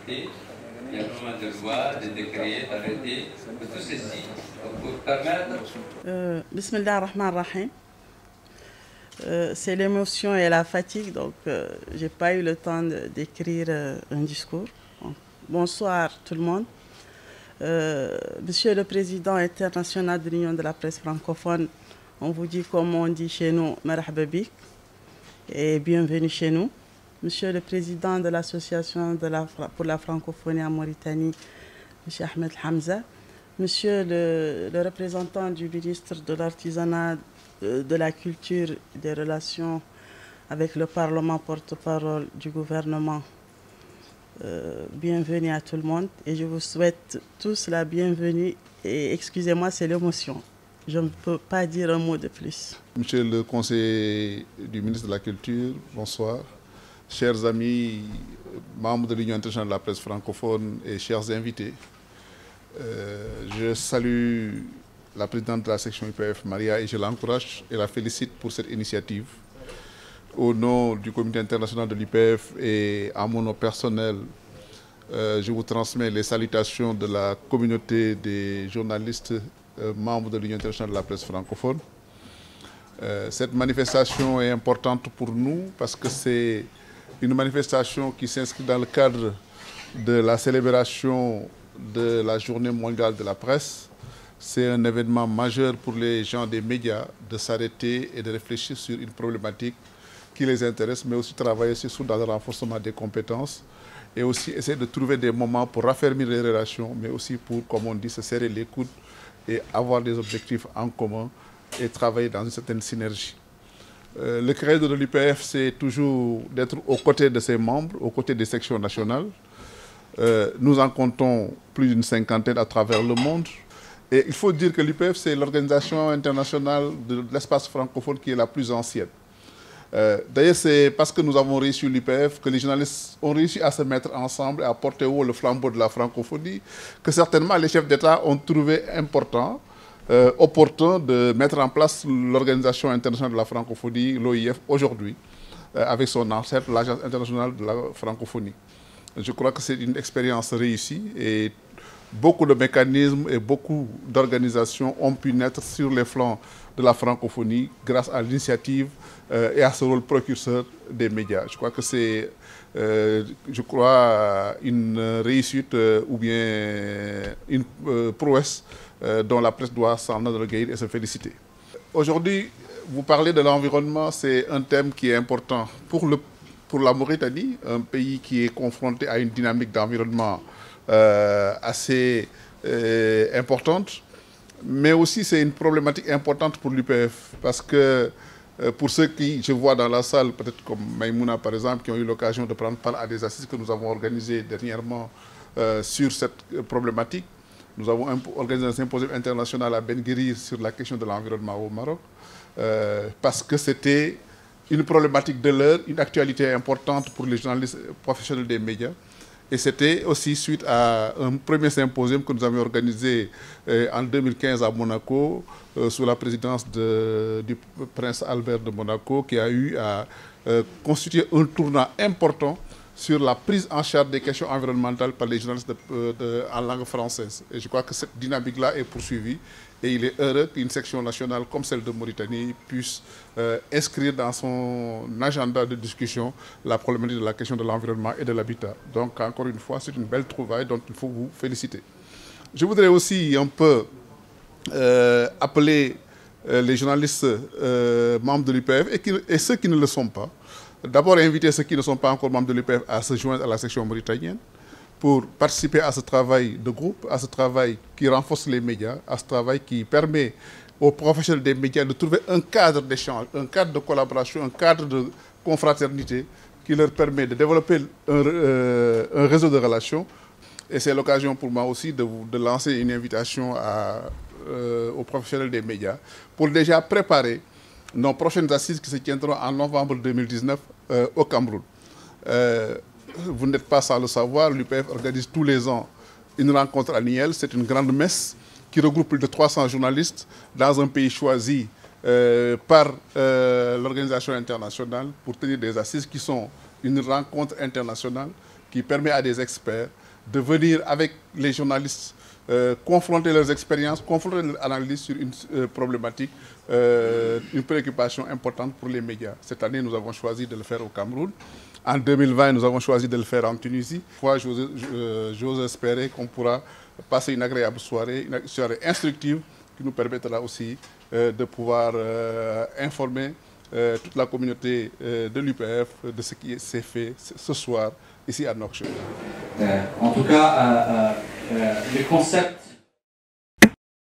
adopter énormément de lois, de décrets, d'arrêtés, de tout ceci pour permettre... Bismillah ar-Rahman ar-Rahim. C'est l'émotion et la fatigue, donc je n'ai pas eu le temps d'écrire un discours. Bonsoir tout le monde. Monsieur le Président international de l'Union de la presse francophone, on vous dit comme on dit chez nous, marhaba bik et bienvenue chez nous. Monsieur le Président de l'Association pour la francophonie en Mauritanie, Monsieur Ahmed Hamza, Monsieur le représentant du ministre de l'Artisanat, de la Culture et des Relations avec le Parlement, porte-parole du gouvernement, bienvenue à tout le monde et je vous souhaite tous la bienvenue et excusez-moi, c'est l'émotion. Je ne peux pas dire un mot de plus. Monsieur le conseiller du ministre de la Culture, bonsoir. Chers amis, membres de l'Union internationale de la presse francophone et chers invités, je salue la présidente de la section UPF, Maria, et je l'encourage et la félicite pour cette initiative. Au nom du comité international de l'UPF et à mon nom personnel, je vous transmets les salutations de la communauté des journalistes membres de l'Union internationale de la presse francophone. Cette manifestation est importante pour nous parce que c'est une manifestation qui s'inscrit dans le cadre de la célébration de la Journée mondiale de la presse. C'est un événement majeur pour les gens des médias de s'arrêter et de réfléchir sur une problématique qui les intéresse, mais aussi travailler surtout dans le renforcement des compétences et aussi essayer de trouver des moments pour raffermir les relations, mais aussi pour, comme on dit, se serrer les coudes et avoir des objectifs en commun et travailler dans une certaine synergie. Le credo de l'UPF, c'est toujours d'être aux côtés de ses membres, aux côtés des sections nationales. Nous en comptons plus d'une cinquantaine à travers le monde. Et il faut dire que l'UPF, c'est l'organisation internationale de l'espace francophone qui est la plus ancienne. D'ailleurs, c'est parce que nous avons réussi l'UPF que les journalistes ont réussi à se mettre ensemble et à porter haut le flambeau de la francophonie, que certainement les chefs d'État ont trouvé important, opportun de mettre en place l'Organisation internationale de la francophonie, l'OIF, aujourd'hui, avec son ancêtre, l'Agence internationale de la francophonie. Je crois que c'est une expérience réussie et beaucoup de mécanismes et beaucoup d'organisations ont pu naître sur les flancs de la francophonie grâce à l'initiative et à ce rôle précurseur des médias. Je crois que c'est une réussite ou bien une prouesse dont la presse doit s'en enorgueillir et se féliciter. Aujourd'hui, vous parlez de l'environnement, c'est un thème qui est important pour la Mauritanie, un pays qui est confronté à une dynamique d'environnement assez importante, mais aussi c'est une problématique importante pour l'UPF parce que pour ceux qui, je vois dans la salle, peut-être comme Maïmouna par exemple, qui ont eu l'occasion de prendre part à des assises que nous avons organisées dernièrement sur cette problématique. Nous avons organisé un symposium international à Ben Guérir sur la question de l'environnement au Maroc parce que c'était une problématique de l'heure, une actualité importante pour les journalistes professionnels des médias. Et c'était aussi suite à un premier symposium que nous avions organisé en 2015 à Monaco, sous la présidence du prince Albert de Monaco, qui a eu à constituer un tournant important sur la prise en charge des questions environnementales par les journalistes en langue française. Et je crois que cette dynamique-là est poursuivie. Et il est heureux qu'une section nationale comme celle de Mauritanie puisse inscrire dans son agenda de discussion la problématique de la question de l'environnement et de l'habitat. Donc, encore une fois, c'est une belle trouvaille dont il faut vous féliciter. Je voudrais aussi un peu appeler les journalistes membres de l'UPF et ceux qui ne le sont pas. D'abord, inviter ceux qui ne sont pas encore membres de l'UPF à se joindre à la section mauritanienne pour participer à ce travail de groupe, à ce travail qui renforce les médias, à ce travail qui permet aux professionnels des médias de trouver un cadre d'échange, un cadre de collaboration, un cadre de confraternité qui leur permet de développer un réseau de relations. Et c'est l'occasion pour moi aussi de lancer une invitation aux professionnels des médias pour déjà préparer nos prochaines assises qui se tiendront en novembre 2019 au Cameroun. Vous n'êtes pas sans le savoir, l'UPF organise tous les ans une rencontre annuelle. C'est une grande messe qui regroupe plus de 300 journalistes dans un pays choisi par l'organisation internationale pour tenir des assises qui sont une rencontre internationale qui permet à des experts de venir avec les journalistes confronter leurs expériences, confronter leurs analyses sur une problématique, une préoccupation importante pour les médias. Cette année, nous avons choisi de le faire au Cameroun. En 2020, nous avons choisi de le faire en Tunisie. J'ose espérer qu'on pourra passer une agréable soirée, une soirée instructive qui nous permettra aussi de pouvoir informer toute la communauté de l'UPF de ce qui s'est fait ce soir ici à Nouakchott. En tout cas, le concept